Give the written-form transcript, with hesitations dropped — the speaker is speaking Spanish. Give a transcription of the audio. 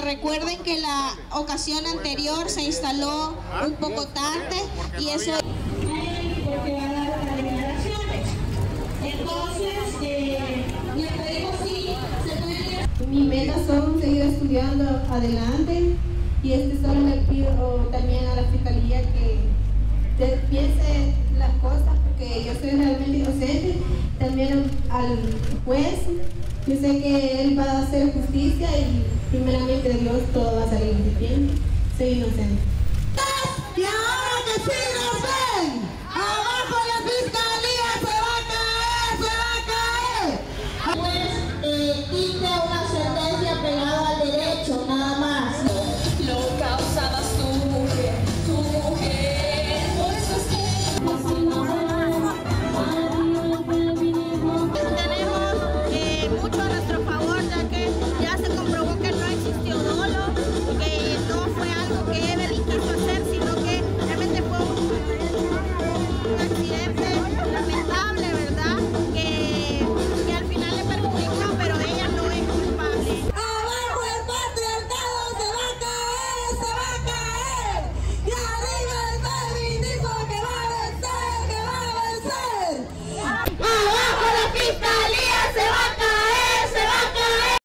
recuerden que la ocasión anterior se instaló un poco tarde y eso... Porque va a dar las declaraciones. Entonces, le pedimos si se puede... Mis metas son seguir estudiando adelante y solo le pido también a la Fiscalía que piense las cosas, porque yo soy realmente inocente. También al juez, yo sé que él va a hacer justicia y primeramente de Dios todo va a salir bien. Soy inocente. Y ahora que sí nos ven, abajo la Fiscalía.